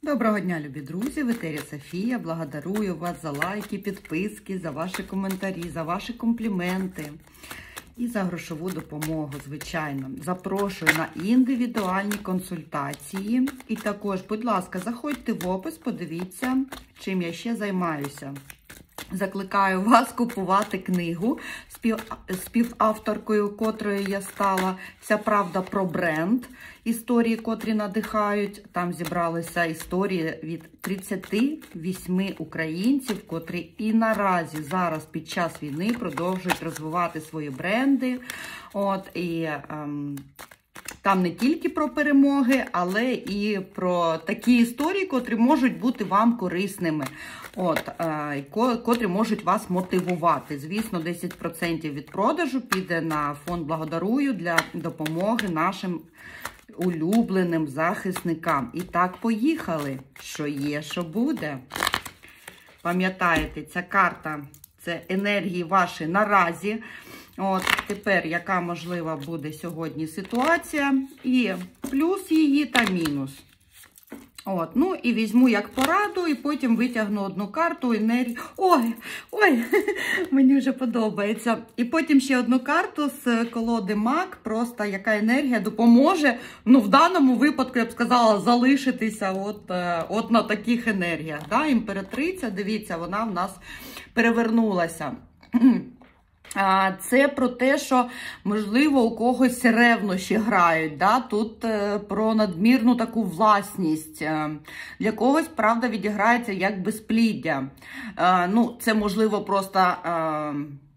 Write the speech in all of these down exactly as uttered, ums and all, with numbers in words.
Доброго дня, любі друзі! В етері Софія. Благодарую вас за лайки, підписки, за ваші коментарі, за ваші компліменти і за грошову допомогу, звичайно. Запрошую на індивідуальні консультації. І також, будь ласка, заходьте в опис, подивіться, чим я ще займаюся. Закликаю вас купувати книгу, спів... співавторкою котрої я стала, «Вся правда про бренд», історії, котрі надихають. Там зібралися історії від тридцяти восьми українців, котрі і наразі зараз під час війни продовжують розвивати свої бренди. От, і... Ем... Там не тільки про перемоги, але і про такі історії, котрі можуть бути вам корисними, от, е, котрі можуть вас мотивувати. Звісно, десять відсотків від продажу піде на фонд «Благодарую» для допомоги нашим улюбленим захисникам. І так, поїхали. Що є, що буде. Пам'ятаєте, ця карта – це енергії ваші наразі. От, тепер, яка можлива буде сьогодні ситуація, і плюс її та мінус. От, ну, і візьму як пораду, і потім витягну одну карту, енергію. Ой, ой, мені вже подобається. І потім ще одну карту з колоди Маг, просто яка енергія допоможе, ну, в даному випадку, я б сказала, залишитися от, от на таких енергіях. Да? Імператриця, дивіться, вона в нас перевернулася. Це про те, що, можливо, у когось ревнощі грають. Да? Тут е, про надмірну таку власність. Для когось, правда, відіграється як безпліддя. Е, ну, це, можливо, просто... Е,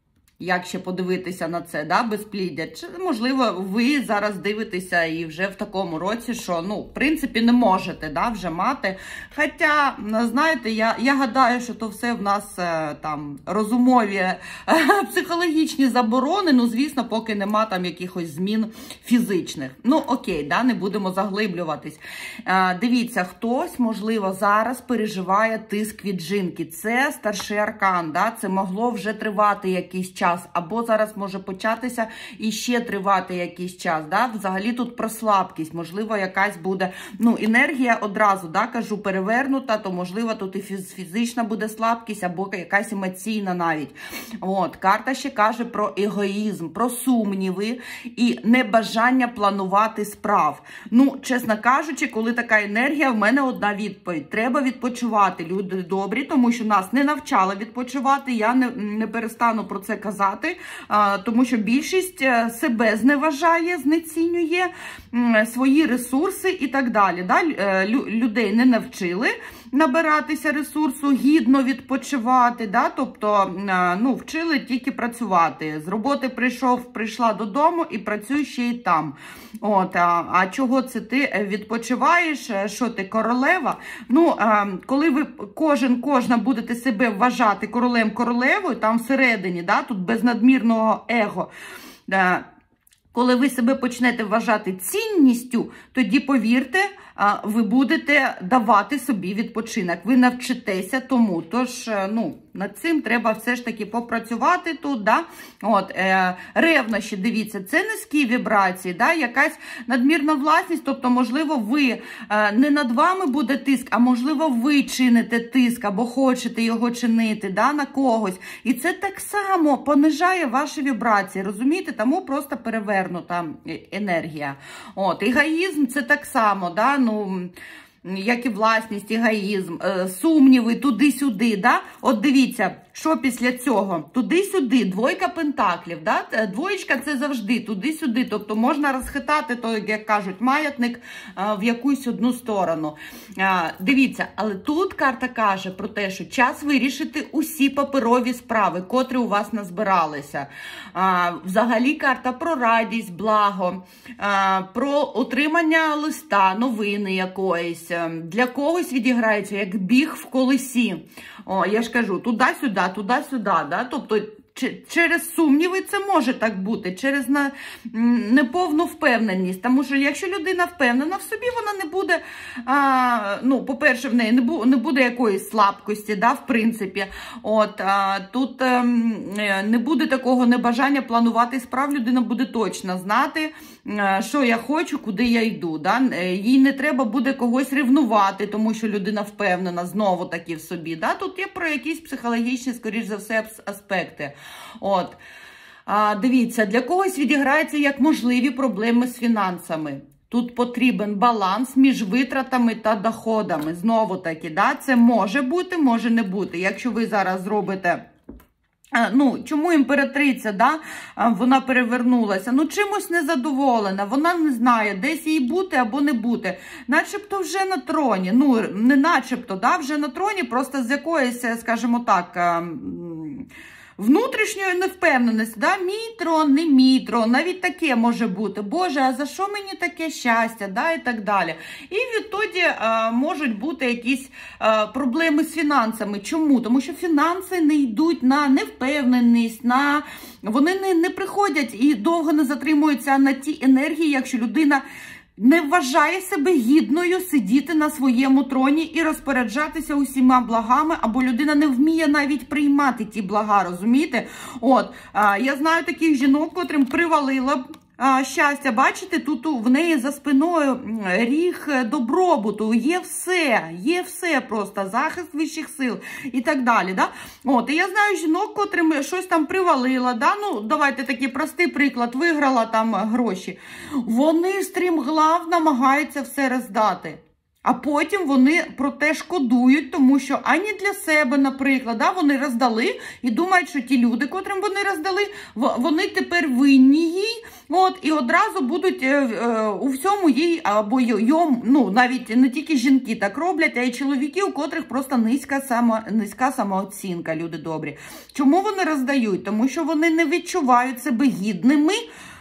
Як ще подивитися на це, да, безпліддя? Чи, можливо, ви зараз дивитеся і вже в такому році, що, ну, в принципі, не можете, да, вже мати. Хоча, знаєте, я, я гадаю, що то все в нас там розумові, психологічні заборони, ну, звісно, поки нема там якихось змін фізичних. Ну, окей, да, не будемо заглиблюватись. Дивіться, хтось, можливо, зараз переживає тиск від жінки. Це старший аркан, да, це могло вже тривати якийсь час. Або зараз може початися і ще тривати якийсь час. Да? Взагалі тут про слабкість, можливо, якась буде, ну, енергія одразу, да, кажу, перевернута, то, можливо, тут і фізична буде слабкість, або якась емоційна навіть. От, карта ще каже про егоїзм, про сумніви і небажання планувати справ. Ну, чесно кажучи, коли така енергія, в мене одна відповідь. Треба відпочивати, люди добрі, тому що нас не навчали відпочивати, я не, не перестану про це казати. Тому що більшість себе зневажає, знецінює, свої ресурси і так далі. Людей не навчили набиратися ресурсу, гідно відпочивати, да? Тобто, ну, вчили тільки працювати. З роботи прийшов, прийшла додому і працюю ще і там. От, а, а чого це ти відпочиваєш? Що ти, королева? Ну, а, коли ви кожен, кожна будете себе вважати королем-королевою, там всередині, да? Тут без надмірного его, да? Коли ви себе почнете вважати цінністю, тоді, повірте, ви будете давати собі відпочинок. Ви навчитеся тому. Тож, ну, над цим треба все ж таки попрацювати тут, да? От, е, ревнощі, дивіться, це низькі вібрації, да? Якась надмірна власність, тобто, можливо, ви, е, не над вами буде тиск, а можливо, ви чините тиск, або хочете його чинити, да? На когось. І це так само понижає ваші вібрації, розумієте? Тому просто перевернута енергія. От, егоїзм це так само, да? Ну, як і власність, егоїзм, сумніви, туди-сюди, да? От дивіться, що після цього? Туди-сюди, двойка пентаклів, да? Двоєчка – це завжди туди-сюди, тобто можна розхитати, то, як кажуть, маятник в якусь одну сторону. Дивіться, але тут карта каже про те, що час вирішити усі паперові справи, котрі у вас назбиралися. Взагалі карта про радість, благо, про отримання листа, новини якоїсь. Для когось відіграється як біг в колесі. О, я ж кажу, туди-сюди, туди-сюди, да? Тобто через сумніви це може так бути, через неповну впевненість. Тому що якщо людина впевнена в собі, вона не буде, а, ну, по-перше, в неї не, бу, не буде якоїсь слабкості, да, в принципі. От, а, тут а, не буде такого небажання планувати справ, людина буде точно знати, що я хочу, куди я йду. Да? Їй не треба буде когось ревнувати, тому що людина впевнена знову таки в собі. Да? Тут є про якісь психологічні, скоріш за все, аспекти. От. А, дивіться, для когось відіграється як можливі проблеми з фінансами. Тут потрібен баланс між витратами та доходами. Знову таки, да? Це може бути, може не бути. Якщо ви зараз зробите... Ну, чому імператриця, да? Вона перевернулася? Ну, чимось незадоволена, вона не знає, десь їй бути або не бути. Начебто вже на троні, ну, не начебто, да? Вже на троні, просто з якоїсь, скажімо так, внутрішньої невпевненості, да? Мій трон, не мій трон, навіть таке може бути. Боже, а за що мені таке щастя, да? І так далі. І відтоді а, можуть бути якісь а, проблеми з фінансами. Чому? Тому що фінанси не йдуть на невпевненість, на... вони не, не приходять і довго не затримуються на ті енергії, якщо людина не вважає себе гідною сидіти на своєму троні і розпоряджатися усіма благами, або людина не вміє навіть приймати ті блага, розумієте? От, а, я знаю таких жінок, котрим привалила а, щастя, бачите, тут в неї за спиною ріг добробуту, є все, є все просто, захист вищих сил і так далі, да? От, і я знаю жінок, котрим щось там привалила, да? Ну, давайте такий простий приклад, виграла там гроші. Вони стрімглав намагаються все роздати. А потім вони про те шкодують, тому що ані для себе, наприклад, да, вони роздали і думають, що ті люди, котрим вони роздали, вони тепер винні їй, от, і одразу будуть е, е, у всьому їй, або йому, ну, навіть не тільки жінки так роблять, а й чоловіки, у котрих просто низька, само, низька самооцінка, люди добрі. Чому вони роздають? Тому що вони не відчувають себе гідними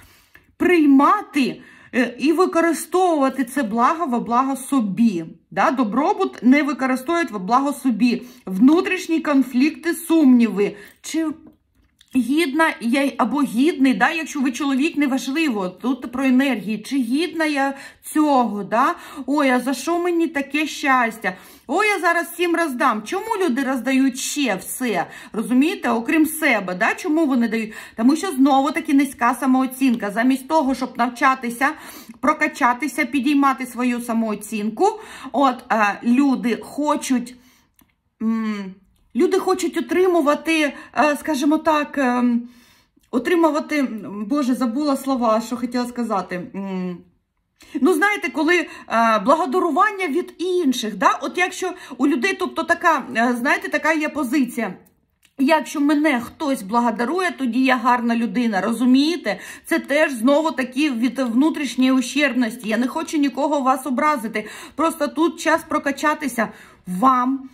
приймати і використовувати це благо во благо собі. Да? Добробут не використовують во благо собі. Внутрішні конфлікти, сумніви. Чи гідна я або гідний, да? Якщо ви чоловік, неважливо, тут про енергії. Чи гідна я цього? Да? Ой, а за що мені таке щастя? Ой, я зараз всім роздам. Чому люди роздають ще все? Розумієте? Окрім себе. Да? Чому вони дають? Тому що знову-таки низька самооцінка. Замість того, щоб навчатися, прокачатися, підіймати свою самооцінку, от, е, люди хочуть... М Люди хочуть отримувати, скажімо так, отримувати, боже, забула слова, що хотіла сказати. Ну, знаєте, коли благодарування від інших, да? От якщо у людей, тобто така, знаєте, така є позиція. Якщо мене хтось благодарує, тоді я гарна людина, розумієте? Це теж знову таки від внутрішньої ущербності. Я не хочу нікого вас образити. Просто тут час прокачатися. Вам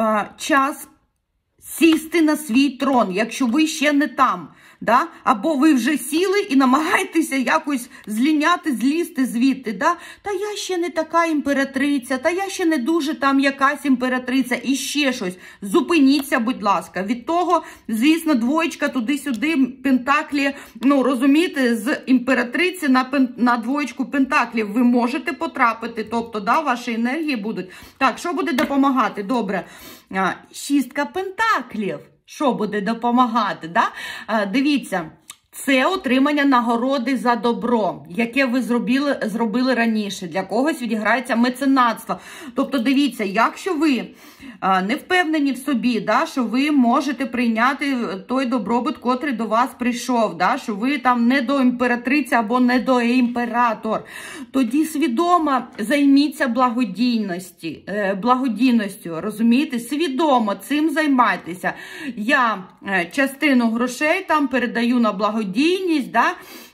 час сісти на свій трон, якщо ви ще не там, да? Або ви вже сіли і намагаєтеся якось зліняти, злізти звідти, да? Та я ще не така імператриця, та я ще не дуже там якась імператриця і ще щось. Зупиніться, будь ласка. Від того, звісно, двоєчка туди-сюди, пентаклі, ну, розумієте, з імператриці на, пен... на двоєчку пентаклів ви можете потрапити, тобто, да, ваші енергії будуть. Так, що буде допомагати? Добре. Шістка пентаклів. Що буде допомагати? Да? Дивіться, це отримання нагороди за добро, яке ви зробили, зробили раніше. Для когось відіграється меценатство. Тобто, дивіться, якщо ви не впевнені в собі, да, що ви можете прийняти той добробут, котрий до вас прийшов, да, що ви там не до імператриці або не до імператор, тоді свідомо займіться благодійності, благодійністю, розумієте? Свідомо цим займайтеся. Я частину грошей там передаю на благодійність, да,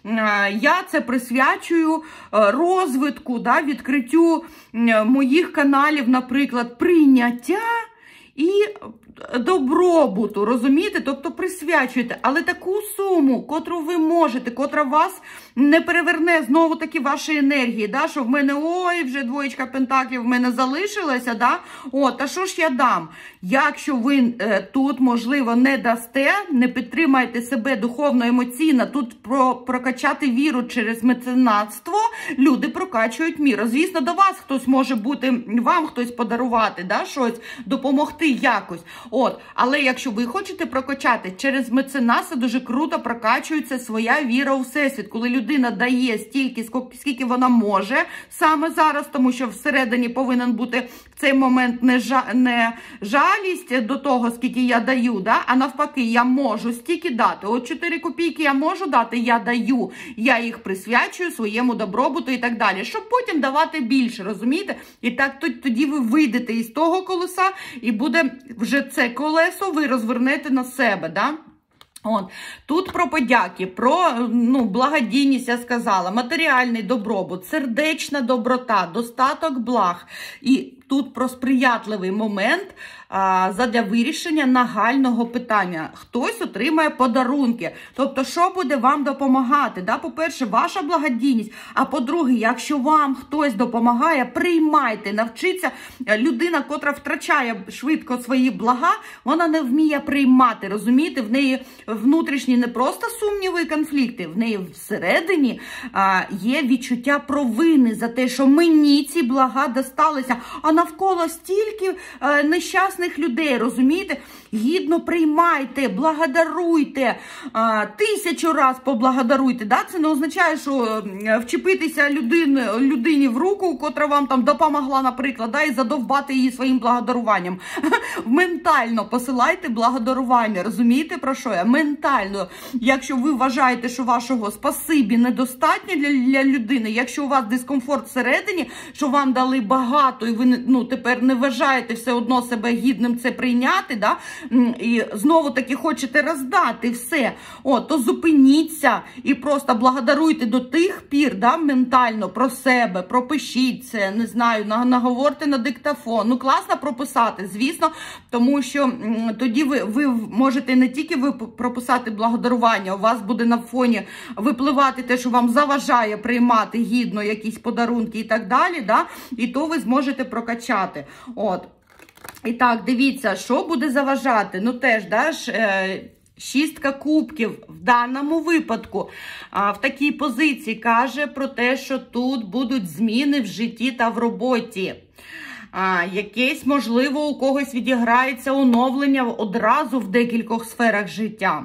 я це присвячую розвитку, да, відкриттю моїх каналів, наприклад, прийняття і добробуту, розумієте? Тобто присвячуєте, але таку суму, котру ви можете, котра вас не переверне знову-таки ваші енергії, да? Що в мене, ой, вже двоєчка пентаклів в мене залишилася, да? От, а що ж я дам? Якщо ви е, тут, можливо, не дасте, не підтримаєте себе духовно-емоційно, тут про, прокачати віру через меценатство, люди прокачують міру. Звісно, до вас хтось може бути, вам хтось подарувати, да, щось, допомогти якось. От, але якщо ви хочете прокачати, через меценаса дуже круто прокачується своя віра у всесвіт, коли людина дає стільки, скільки вона може саме зараз, тому що всередині повинен бути в цей момент не, жа, не жалість до того, скільки я даю, да? А навпаки, я можу стільки дати. От чотири копійки я можу дати, я даю, я їх присвячую своєму добробуту і так далі, щоб потім давати більше, розумієте? І так тоді ви вийдете із того колеса, і буде вже це колесо ви розвернете на себе, да? От. Тут про подяки, про ну, благодійність, я сказала, матеріальний добробут, сердечна доброта, достаток благ. І тут про сприятливий момент а, задля вирішення нагального питання. Хтось отримає подарунки. Тобто, що буде вам допомагати? Да? По-перше, ваша благодійність. А по-друге, якщо вам хтось допомагає, приймайте, навчіться. Людина, котра втрачає швидко свої блага, вона не вміє приймати, розумієте? В неї внутрішні не просто сумніви і конфлікти, в неї всередині а, є відчуття провини за те, що мені ці блага досталися, а навколо стільки а, нещасних людей, розумієте? Гідно приймайте, благодаруйте, а, тисячу раз поблагодаруйте. Да? Це не означає, що вчепитися людини, людині в руку, котра вам там допомогла, наприклад, да, і задовбати її своїм благодаруванням. Ментально посилайте благодарування, розумієте, про що я? Ментально, якщо ви вважаєте, що вашого спасибі недостатньо для, для людини, якщо у вас дискомфорт всередині, що вам дали багато, і ви ну, тепер не вважаєте все одно себе гідним це прийняти, да? І знову-таки хочете роздати все, о, то зупиніться і просто благодаруйте до тих пір, да, ментально про себе, пропишіть це, не знаю, наговорте на диктофон. Ну, класно прописати, звісно, тому що м, тоді ви, ви можете не тільки ви прописати благодарування, у вас буде на фоні випливати те, що вам заважає приймати гідно якісь подарунки і так далі, да? І то ви зможете прокачати. От. І так, дивіться, що буде заважати? Ну теж, да, ж, е, шістка кубків в даному випадку а, в такій позиції каже про те, що тут будуть зміни в житті та в роботі. А, якесь, можливо, у когось відіграється оновлення одразу в декількох сферах життя.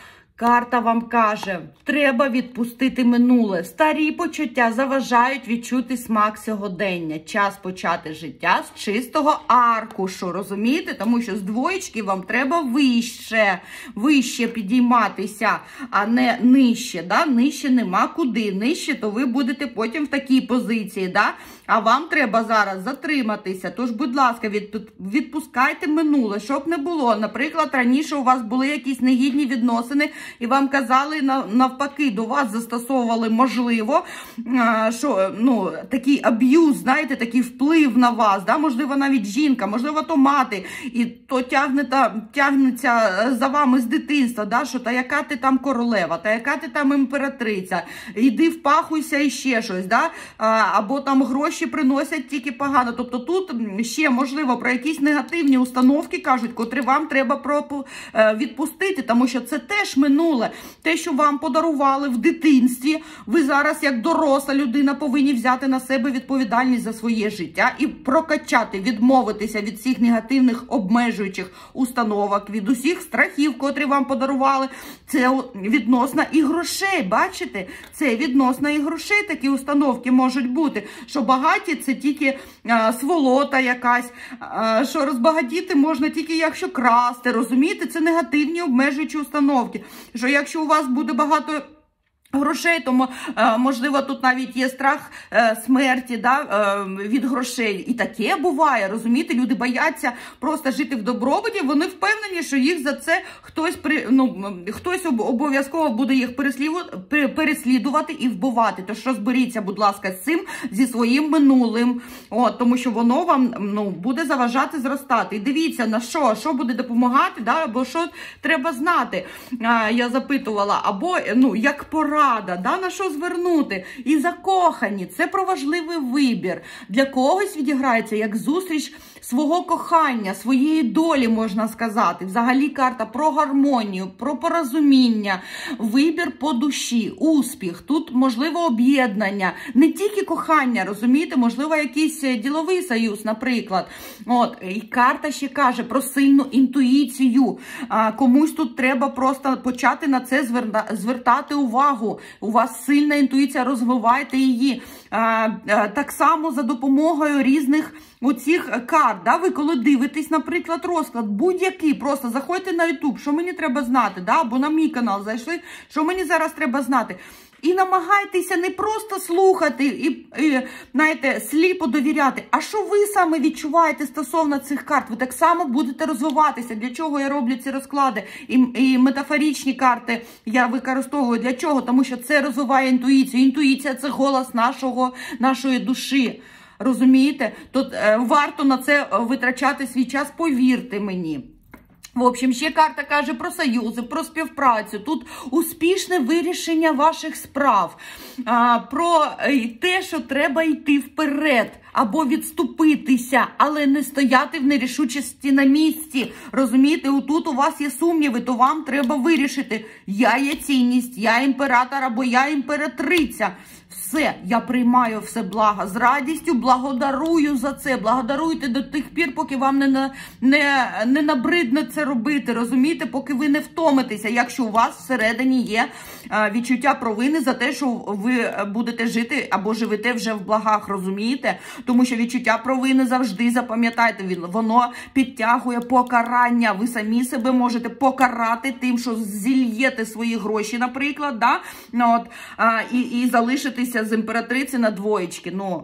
Карта вам каже, треба відпустити минуле. Старі почуття заважають відчути смак сьогодення. Час почати життя з чистого аркушу, розумієте? Тому що з двоєчки вам треба вище, вище підійматися, а не нижче. Да? Нижче нема куди. Нижче, то ви будете потім в такій позиції. Да? А вам треба зараз затриматися. Тож, будь ласка, відпускайте минуле, щоб не було. Наприклад, раніше у вас були якісь негідні відносини, і вам казали, навпаки, до вас застосовували, можливо, що, ну, такий аб'юз, знаєте, такий вплив на вас, да? Можливо, навіть жінка, можливо, то мати, і то тягне, та, тягнеться за вами з дитинства, да? Що та яка ти там королева, та яка ти там імператриця, іди впахуйся і ще щось, да? Або там гроші приносять тільки погано. Тобто тут ще, можливо, про якісь негативні установки кажуть, котрі вам треба відпустити, тому що це теж минуле. Те, що вам подарували в дитинстві, ви зараз, як доросла людина, повинні взяти на себе відповідальність за своє життя і прокачати, відмовитися від всіх негативних обмежуючих установок, від усіх страхів, котрі вам подарували. Це відносно і грошей, бачите? Це відносно і грошей такі установки можуть бути, що багаті це тільки а, сволота якась, а, що розбагатіти можна тільки якщо красти, розумієте? Це негативні обмежуючі установки. Що якщо у вас буде багато грошей, тому, можливо, тут навіть є страх смерті, да, від грошей. І таке буває, розумієте? Люди бояться просто жити в добробуті, вони впевнені, що їх за це хтось, ну, хтось обов'язково буде їх переслідувати і вбивати. Тож розберіться, будь ласка, з цим, зі своїм минулим, от, тому що воно вам, ну, буде заважати зростати. І дивіться, на що, що буде допомагати, да, або що треба знати. Я запитувала, або, ну, як пора, да, на що звернути. І закохані. Це про важливий вибір. Для когось відіграється як зустріч свого кохання, своєї долі, можна сказати. Взагалі карта про гармонію, про порозуміння, вибір по душі, успіх. Тут, можливо, об'єднання. Не тільки кохання, розумієте? Можливо, якийсь діловий союз, наприклад. От, і карта ще каже про сильну інтуїцію. А, комусь тут треба просто почати на це звертати увагу. У вас сильна інтуїція, розвивайте її. А, а, так само за допомогою різних оцих карт. Да? Ви коли дивитесь, наприклад, розклад, будь-який, просто заходьте на ютуб, що мені треба знати, да? Або на мій канал зайшли, що мені зараз треба знати. І намагайтеся не просто слухати і, і, знаєте, сліпо довіряти, а що ви саме відчуваєте стосовно цих карт. Ви так само будете розвиватися. Для чого я роблю ці розклади? І, і метафоричні карти я використовую. Для чого? Тому що це розвиває інтуїцію. Інтуїція – це голос нашого, нашої душі. Розумієте? Тут е, варто на це витрачати свій час, повірте мені. В общем, ще карта каже про союзи, про співпрацю. Тут успішне вирішення ваших справ, а, про те, що треба йти вперед або відступитися, але не стояти в нерішучості на місці. Розумієте, отут у вас є сумніви, то вам треба вирішити, я є цінність, я імператор або я імператриця. Все, я приймаю все благо з радістю, благодарую за це. Благодаруйте до тих пір, поки вам не, на, не, не набридне це робити, розумієте? Поки ви не втомитеся, якщо у вас всередині є а, відчуття провини за те, що ви будете жити або живете вже в благах, розумієте? Тому що відчуття провини завжди, запам'ятайте, воно підтягує покарання. Ви самі себе можете покарати тим, що зільєте свої гроші, наприклад, да? Ну, от, а, і, і залишитися з імператриці на двоєчки. Ну,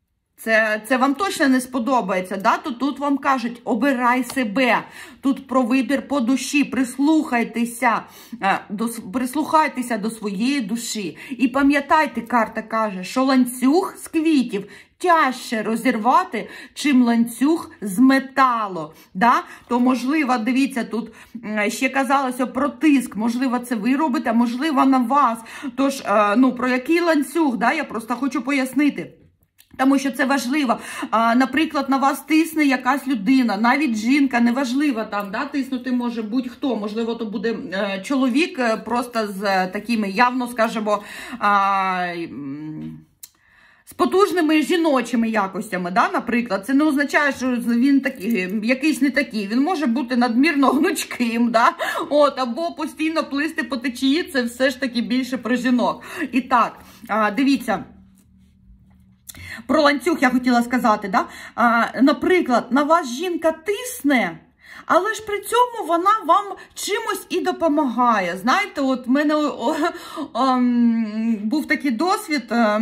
це, це вам точно не сподобається. Да? Тут, тут вам кажуть, обирай себе. Тут про вибір по душі. Прислухайтеся до, прислухайтеся до своєї душі. І пам'ятайте, карта каже, що ланцюг з квітів тяжче розірвати, чим ланцюг з металу. Да? То, можливо, дивіться, тут ще казалося про тиск. Можливо, це ви робите, а можливо, на вас. Тож, ну, про який ланцюг, да? Я просто хочу пояснити. Тому що це важливо. А, наприклад, на вас тисне якась людина, навіть жінка, неважливо там, да, тиснути може будь-хто. Можливо, то буде е, чоловік е, просто з е, такими явно, скажімо, а, з потужними жіночими якостями, да, наприклад. Це не означає, що він такий, якийсь не такий. Він може бути надмірно гнучким, да, от, або постійно плисти по течії. Це все ж таки більше про жінок. І так, а, дивіться. Про ланцюг я хотіла сказати, да? А, наприклад, на вас жінка тисне, але ж при цьому вона вам чимось і допомагає. Знаєте, от в мене о, о, о, був такий досвід, о,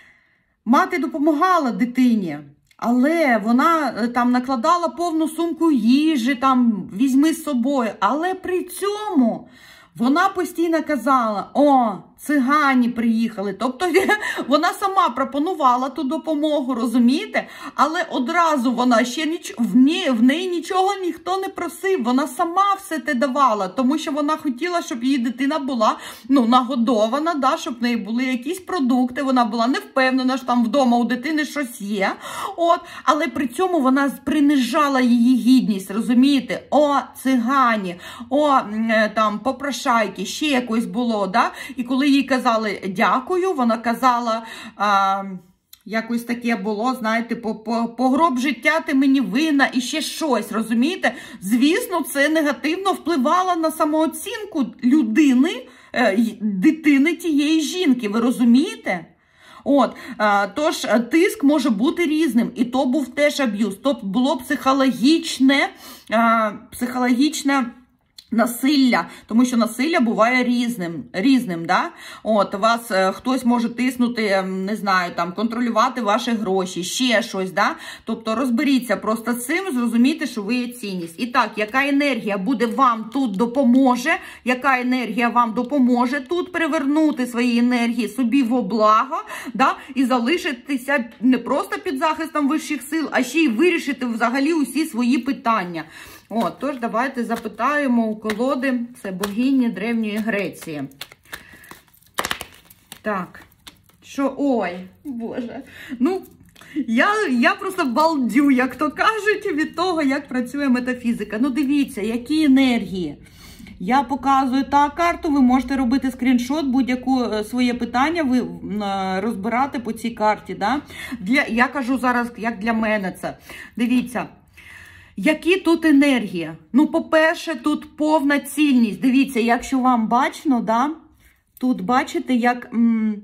мати допомагала дитині, але вона там накладала повну сумку їжі, там, візьми з собою, але при цьому вона постійно казала, о, цигані приїхали. Тобто вона сама пропонувала ту допомогу, розумієте? Але одразу вона ще ніч... в, неї, в неї нічого ніхто не просив. Вона сама все те давала, тому що вона хотіла, щоб її дитина була, ну, нагодована, да, щоб в неї були якісь продукти. Вона була не впевнена, що там вдома у дитини щось є. От. Але при цьому вона принижала її гідність, розумієте? О, цигані, о, там, попрошайки, ще якось було, да? І коли їй казали дякую, вона казала, а, якось таке було, знаєте, по, по, по гроб життя ти мені винна і ще щось, розумієте? Звісно, це негативно впливало на самооцінку людини, дитини тієї жінки, ви розумієте? От, а, тож тиск може бути різним, і то був теж аб'юз, то було психологічне, а, психологічне насилля, тому що насилля буває різним, різним, да? От, вас е, хтось може тиснути, не знаю, там, контролювати ваші гроші, ще щось, да? Тобто розберіться просто з цим, зрозумійте, що ви є цінність. І так, яка енергія буде вам тут допоможе, яка енергія вам допоможе тут привернути свої енергії собі во благо, да? І залишитися не просто під захистом вищих сил, а ще й вирішити взагалі усі свої питання. От, тож давайте запитаємо у колоди, це богині Древньої Греції. Так, що, ой, Боже, ну, Я, я просто балдю, як то кажуть, від того, як працює метафізика. Ну, дивіться, які енергії. Я показую та карту, ви можете робити скріншот, будь-яке своє питання ви розбирати по цій карті. Да? Для, я кажу зараз, як для мене це. Дивіться, які тут енергії. Ну, по-перше, тут повна цільність. Дивіться, якщо вам бачно, да? Тут бачите, як... М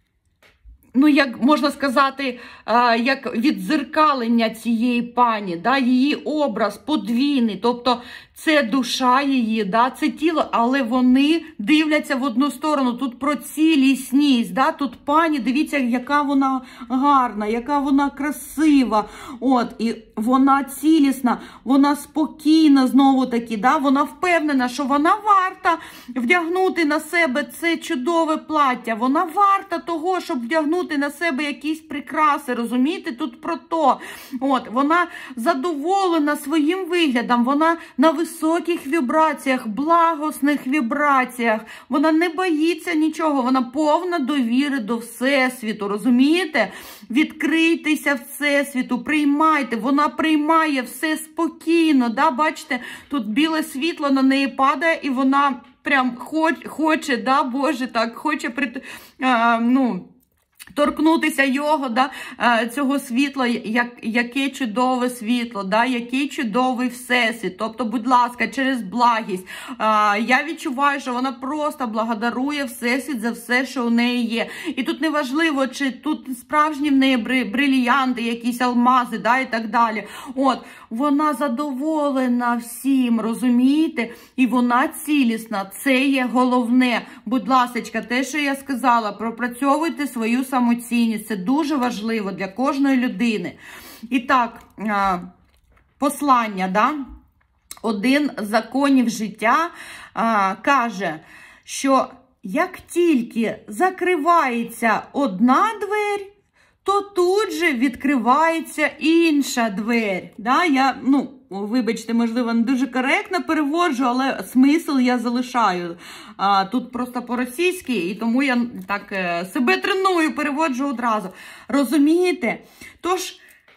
Ну, як можна сказати, як віддзеркалення цієї пані, да, її образ подвійний, тобто це душа її, да, це тіло, але вони дивляться в одну сторону. Тут про цілісність, да, тут пані, дивіться, яка вона гарна, яка вона красива, от, і вона цілісна, вона спокійна знову-таки, да, вона впевнена, що вона варта вдягнути на себе це чудове плаття, вона варта того, щоб вдягнути на себе якісь прикраси, розумієте, тут про то. От, вона задоволена своїм виглядом, вона на високих вібраціях, благосних вібраціях, вона не боїться нічого, вона повна довіри до Всесвіту, розумієте? Відкрийтеся Всесвіту, приймайте, вона приймає все спокійно, да, бачите, тут біле світло на неї падає, і вона прям хоч, хоче, да, Боже, так, хоче, при, а, ну, торкнутися його, да, цього світла, як, яке чудове світло, да, який чудовий всесвіт. Тобто, будь ласка, через благість. А, я відчуваю, що вона просто благодарує всесвіт за все, що у неї є. І тут не важливо, чи тут справжні в неї бриліянти, якісь алмази, да, і так далі. От, вона задоволена всім, розумієте? І вона цілісна. Це є головне. Будь ласка, те, що я сказала, пропрацьовуйте свою самоцінність. Це дуже важливо для кожної людини. І так, послання, да? Один з законів життя а, каже, що як тільки закривається одна двері, то тут же відкривається інша двері. Да? Я, ну, вибачте, можливо, не дуже коректно переводжу, але смисл я залишаю. А, тут просто по-російськи, і тому я так е, себе треную, переводжу одразу. Розумієте? Тож,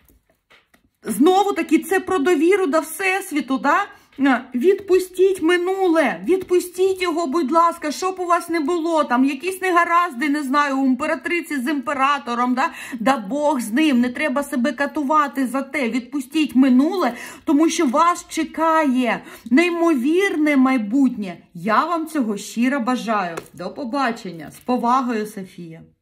знову-таки, це про довіру до Всесвіту, да? Відпустіть минуле, відпустіть його, будь ласка, щоб у вас не було, там якісь негаразди, не знаю, у імператриці з імператором, да? Да Бог з ним, не треба себе катувати за те, відпустіть минуле, тому що вас чекає неймовірне майбутнє. Я вам цього щиро бажаю. До побачення. З повагою, Софія.